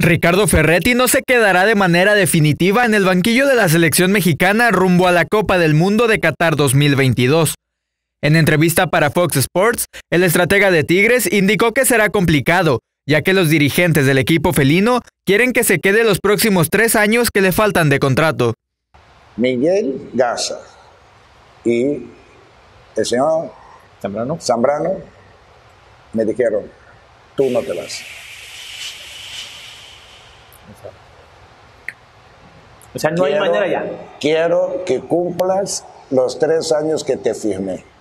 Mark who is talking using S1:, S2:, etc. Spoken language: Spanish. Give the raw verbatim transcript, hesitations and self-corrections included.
S1: Ricardo Ferretti no se quedará de manera definitiva en el banquillo de la selección mexicana rumbo a la Copa del Mundo de Qatar dos mil veintidós. En entrevista para Fox Sports, el estratega de Tigres indicó que será complicado, ya que los dirigentes del equipo felino quieren que se quede los próximos tres años que le faltan de contrato.
S2: Miguel Garza y el señor
S3: Zambrano,
S2: Zambrano me dijeron, tú no te vas.
S3: O sea, no
S2: quiero,
S3: hay manera ya.
S2: Quiero que cumplas los tres años que te firmé.